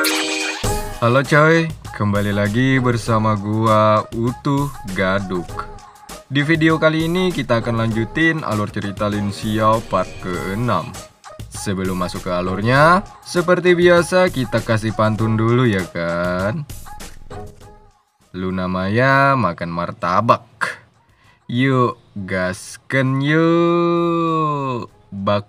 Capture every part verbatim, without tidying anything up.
Halo coy, kembali lagi bersama gua Utuh Gaduk. Di video kali ini kita akan lanjutin alur cerita Lin Xiao part keenam. Sebelum masuk ke alurnya, seperti biasa kita kasih pantun dulu ya kan. Luna Maya makan martabak. Yuk gasken yuk bak.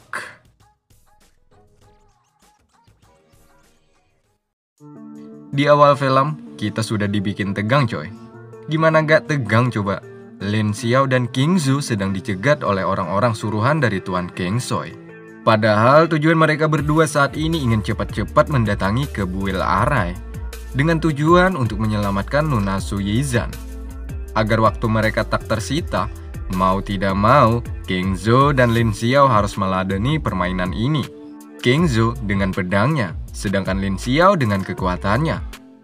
Di awal film, kita sudah dibikin tegang coy. Gimana gak tegang coba? Lin Xiao dan King Zhu sedang dicegat oleh orang-orang suruhan dari Tuan Kang Soi. Padahal tujuan mereka berdua saat ini ingin cepat-cepat mendatangi ke Buil Arai dengan tujuan untuk menyelamatkan Nona Su Yizhan. Agar waktu mereka tak tersita, mau tidak mau, King Zhu dan Lin Xiao harus meladeni permainan ini. King Zhu dengan pedangnya, sedangkan Lin Xiao dengan kekuatannya.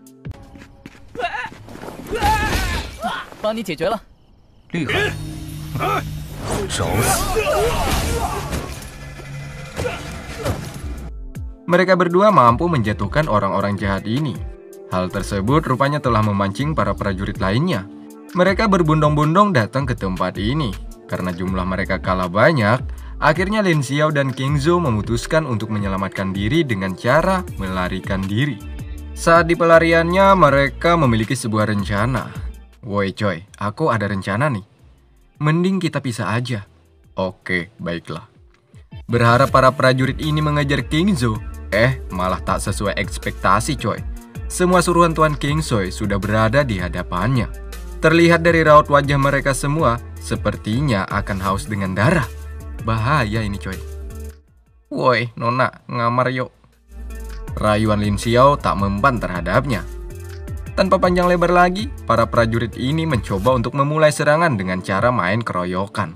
Mereka berdua mampu menjatuhkan orang-orang jahat ini. Hal tersebut rupanya telah memancing para prajurit lainnya. Mereka berbondong-bondong datang ke tempat ini. Karena jumlah mereka kalah banyak, akhirnya Lin Xiao dan King Zhu memutuskan untuk menyelamatkan diri dengan cara melarikan diri. Saat di pelariannya, mereka memiliki sebuah rencana. Woi coy, aku ada rencana nih. Mending kita pisah aja. Oke, baiklah. Berharap para prajurit ini mengejar King Zhu, eh malah tak sesuai ekspektasi coy. Semua suruhan Tuan Kang Soi sudah berada di hadapannya. Terlihat dari raut wajah mereka semua, sepertinya akan haus dengan darah. Bahaya ini coy. Woi Nona, ngamar yuk. Rayuan Lin Xiao tak mempan terhadapnya. Tanpa panjang lebar lagi, para prajurit ini mencoba untuk memulai serangan dengan cara main keroyokan.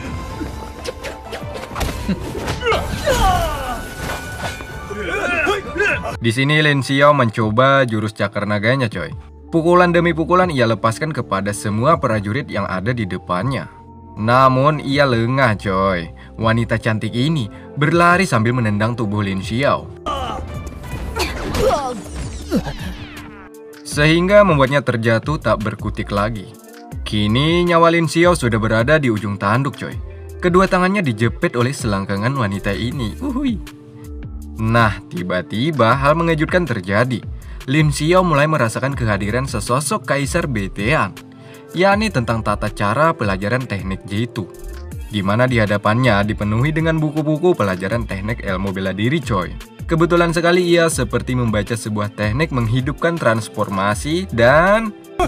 Di sini Lin Xiao mencoba jurus cakar naganya coy. Pukulan demi pukulan ia lepaskan kepada semua prajurit yang ada di depannya. Namun ia lengah coy. Wanita cantik ini berlari sambil menendang tubuh Lin Xiao, sehingga membuatnya terjatuh tak berkutik lagi. Kini nyawa Lin Xiao sudah berada di ujung tanduk coy. Kedua tangannya dijepit oleh selangkangan wanita ini. Uhui. Nah, tiba-tiba hal mengejutkan terjadi. Lin Xiao mulai merasakan kehadiran sesosok kaisar betean, yakni tentang tata cara pelajaran teknik jitu, di mana di hadapannya dipenuhi dengan buku-buku pelajaran teknik ilmu bela diri coy. Kebetulan sekali ia seperti membaca sebuah teknik menghidupkan transformasi dan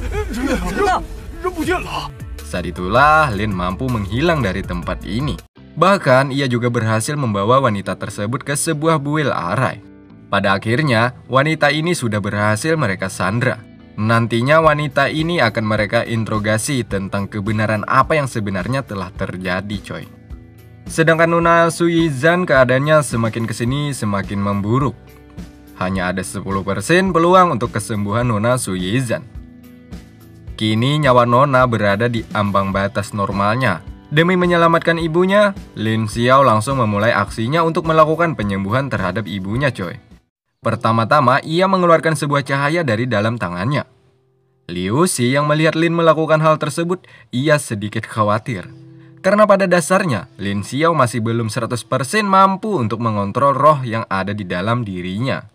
saat itulah Lin mampu menghilang dari tempat ini. Bahkan ia juga berhasil membawa wanita tersebut ke sebuah buil arai. Pada akhirnya, wanita ini sudah berhasil mereka sandra. Nantinya wanita ini akan mereka interogasi tentang kebenaran apa yang sebenarnya telah terjadi coy. Sedangkan Nona Su Yizhan keadaannya semakin kesini semakin memburuk. Hanya ada sepuluh persen peluang untuk kesembuhan Nona Su Yizhan. Kini nyawa Nona berada di ambang batas normalnya. Demi menyelamatkan ibunya, Lin Xiao langsung memulai aksinya untuk melakukan penyembuhan terhadap ibunya coy. Pertama-tama, ia mengeluarkan sebuah cahaya dari dalam tangannya. Liu Xi yang melihat Lin melakukan hal tersebut, ia sedikit khawatir. Karena pada dasarnya, Lin Xiao masih belum seratus persen mampu untuk mengontrol roh yang ada di dalam dirinya.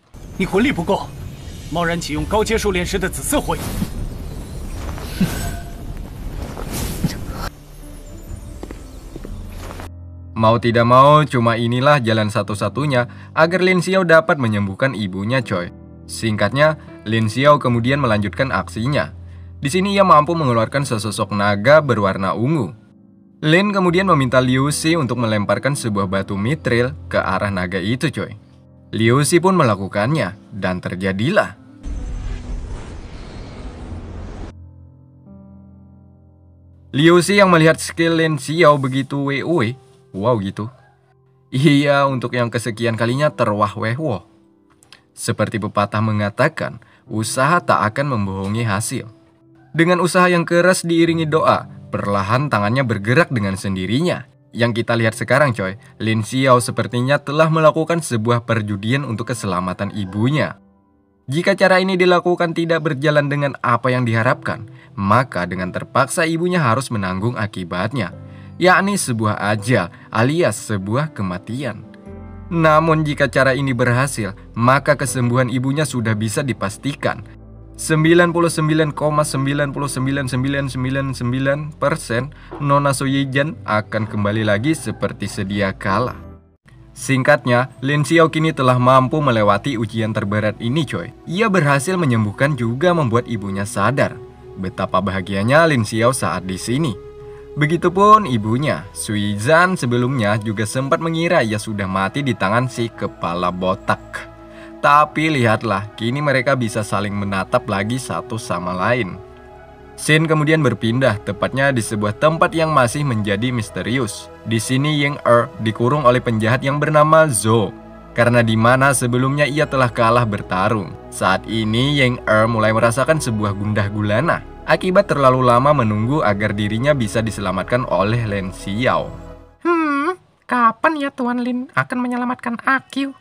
Mau tidak mau, cuma inilah jalan satu-satunya agar Lin Xiao dapat menyembuhkan ibunya coy. Singkatnya, Lin Xiao kemudian melanjutkan aksinya. Di sini ia mampu mengeluarkan sesosok naga berwarna ungu. Lin kemudian meminta Liu Xi untuk melemparkan sebuah batu mitril ke arah naga itu coy. Liu Xi pun melakukannya, dan terjadilah. Liu Xi yang melihat skill Lin Xiao begitu we-we, wow gitu. Iya, untuk yang kesekian kalinya terwah-wehwoh. Seperti pepatah mengatakan, usaha tak akan membohongi hasil. Dengan usaha yang keras diiringi doa, perlahan tangannya bergerak dengan sendirinya. Yang kita lihat sekarang coy, Lin Xiao sepertinya telah melakukan sebuah perjudian untuk keselamatan ibunya. Jika cara ini dilakukan tidak berjalan dengan apa yang diharapkan, maka dengan terpaksa ibunya harus menanggung akibatnya, yakni sebuah ajal alias sebuah kematian. Namun jika cara ini berhasil, maka kesembuhan ibunya sudah bisa dipastikan. sembilan puluh sembilan koma sembilan sembilan sembilan sembilan sembilan persen Nona Soyejan akan kembali lagi seperti sedia kala. Singkatnya, Lin Xiao kini telah mampu melewati ujian terberat ini coy. Ia berhasil menyembuhkan juga membuat ibunya sadar. Betapa bahagianya Lin Xiao saat di sini. Begitupun ibunya, Sui Zhan sebelumnya juga sempat mengira ia sudah mati di tangan si kepala botak. Tapi lihatlah, kini mereka bisa saling menatap lagi satu sama lain. Scene kemudian berpindah, tepatnya di sebuah tempat yang masih menjadi misterius. Di sini Yang Er dikurung oleh penjahat yang bernama Zhou, karena di mana sebelumnya ia telah kalah bertarung. Saat ini Yang Er mulai merasakan sebuah gundah gulana akibat terlalu lama menunggu agar dirinya bisa diselamatkan oleh Lin Xiao. Hmm, kapan ya Tuan Lin akan menyelamatkan Akyu?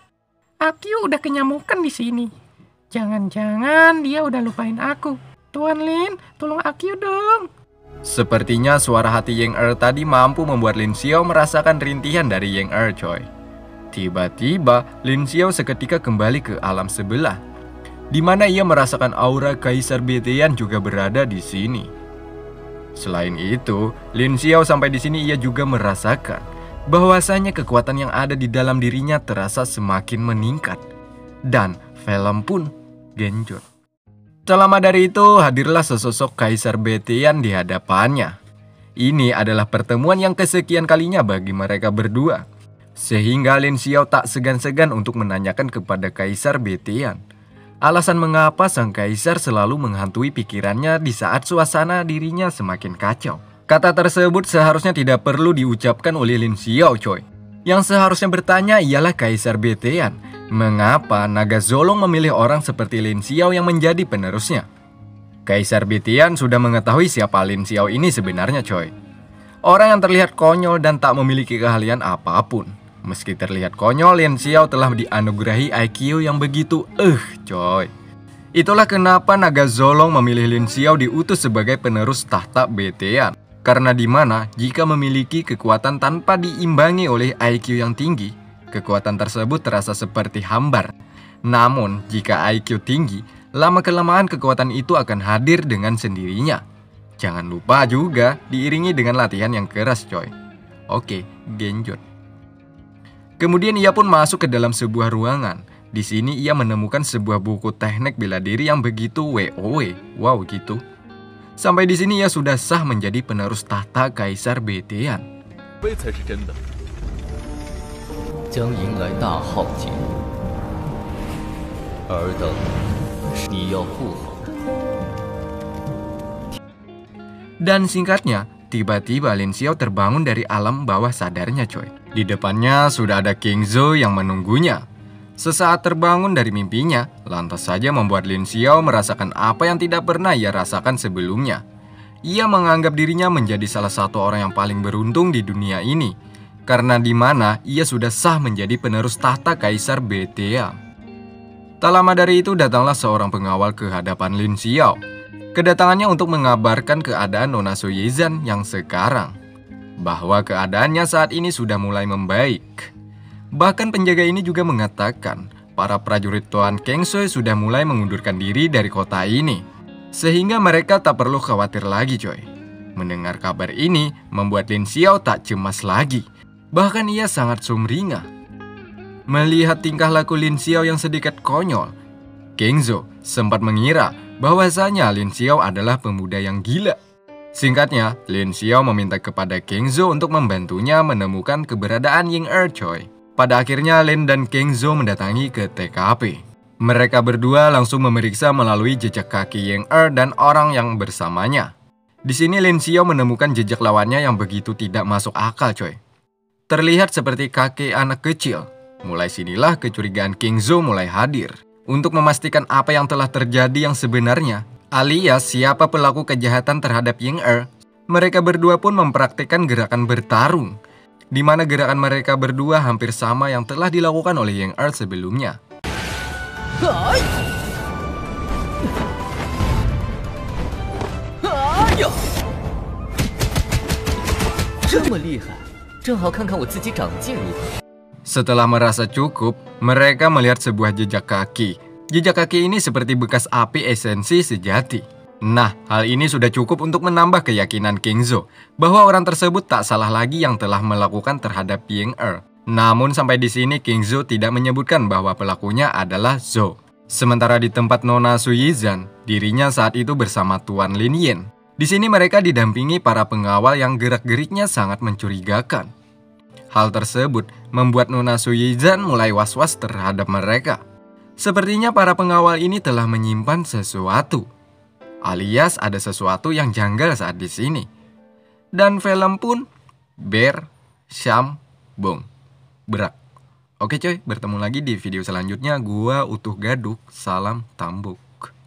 Akyu udah kenyamukan di sini. Jangan-jangan dia udah lupain aku. Tuan Lin, tolong Akyu dong. Sepertinya suara hati Yang Er tadi mampu membuat Lin Xiao merasakan rintihan dari Yang Er coy. Tiba-tiba Lin Xiao seketika kembali ke alam sebelah, di mana ia merasakan aura Kaisar Betean juga berada di sini. Selain itu, Lin Xiao sampai di sini ia juga merasakan bahwasanya kekuatan yang ada di dalam dirinya terasa semakin meningkat, dan film pun genjot. Tak lama dari itu, hadirlah sesosok Kaisar Betean di hadapannya. Ini adalah pertemuan yang kesekian kalinya bagi mereka berdua, sehingga Lin Xiao tak segan-segan untuk menanyakan kepada Kaisar Betean alasan mengapa sang Kaisar selalu menghantui pikirannya di saat suasana dirinya semakin kacau. Kata tersebut seharusnya tidak perlu diucapkan oleh Lin Xiao coy. Yang seharusnya bertanya ialah Kaisar Betean, mengapa naga Zolong memilih orang seperti Lin Xiao yang menjadi penerusnya? Kaisar Betean sudah mengetahui siapa Lin Xiao ini sebenarnya coy. Orang yang terlihat konyol dan tak memiliki keahlian apapun. Meski terlihat konyol, Lin Xiao telah dianugerahi I Q yang begitu eh coy. Itulah kenapa naga Zolong memilih Lin Xiao diutus sebagai penerus tahta Betean. Karena di mana jika memiliki kekuatan tanpa diimbangi oleh I Q yang tinggi, kekuatan tersebut terasa seperti hambar. Namun, jika I Q tinggi, lama-kelamaan kekuatan itu akan hadir dengan sendirinya. Jangan lupa juga diiringi dengan latihan yang keras coy. Oke, genjot. Kemudian ia pun masuk ke dalam sebuah ruangan. Di sini ia menemukan sebuah buku teknik bela diri yang begitu W O W. Wow gitu. Sampai di sini ia sudah sah menjadi penerus tahta Kaisar Betean. Dan singkatnya, tiba-tiba Lin Xiao terbangun dari alam bawah sadarnya coy. Di depannya sudah ada King Zhou yang menunggunya. Sesaat terbangun dari mimpinya, lantas saja membuat Lin Xiao merasakan apa yang tidak pernah ia rasakan sebelumnya. Ia menganggap dirinya menjadi salah satu orang yang paling beruntung di dunia ini, karena di mana ia sudah sah menjadi penerus tahta Kaisar Betean. Tak lama dari itu datanglah seorang pengawal ke hadapan Lin Xiao. Kedatangannya untuk mengabarkan keadaan Nona Soyejan yang sekarang, bahwa keadaannya saat ini sudah mulai membaik. Bahkan penjaga ini juga mengatakan para prajurit Tuan Kengsui sudah mulai mengundurkan diri dari kota ini, sehingga mereka tak perlu khawatir lagi coy. Mendengar kabar ini membuat Lin Xiao tak cemas lagi, bahkan ia sangat sumringah. Melihat tingkah laku Lin Xiao yang sedikit konyol, King Zhou sempat mengira bahwasanya Lin Xiao adalah pemuda yang gila. Singkatnya, Lin Xiao meminta kepada King Zhou untuk membantunya menemukan keberadaan Yang Er coy. Pada akhirnya Lin dan King Zhou mendatangi ke T K P. Mereka berdua langsung memeriksa melalui jejak kaki Yang Er dan orang yang bersamanya. Di sini Lin Xiao menemukan jejak lawannya yang begitu tidak masuk akal coy. Terlihat seperti kakek anak kecil. Mulai sinilah kecurigaan King Zhou mulai hadir untuk memastikan apa yang telah terjadi yang sebenarnya, alias siapa pelaku kejahatan terhadap Yang Er. Mereka berdua pun mempraktikkan gerakan bertarung, di mana gerakan mereka berdua hampir sama yang telah dilakukan oleh Yang Er sebelumnya. 哎呀，这么厉害，正好看看我自己长进如何。 Setelah merasa cukup, mereka melihat sebuah jejak kaki. Jejak kaki ini seperti bekas api esensi sejati. Nah, hal ini sudah cukup untuk menambah keyakinan King Zhou bahwa orang tersebut tak salah lagi yang telah melakukan terhadap Ying Er. Namun sampai di sini King Zhou tidak menyebutkan bahwa pelakunya adalah Zhou. Sementara di tempat Nona Suyizan, dirinya saat itu bersama Tuan Lin Yin. Di sini mereka didampingi para pengawal yang gerak-geriknya sangat mencurigakan. Hal tersebut membuat Nona Suyizan mulai was-was terhadap mereka. Sepertinya para pengawal ini telah menyimpan sesuatu, alias ada sesuatu yang janggal saat di sini. Dan film pun bersambung. Berak. Oke coy, bertemu lagi di video selanjutnya. Gua Utuh Gaduk, salam Tambuk.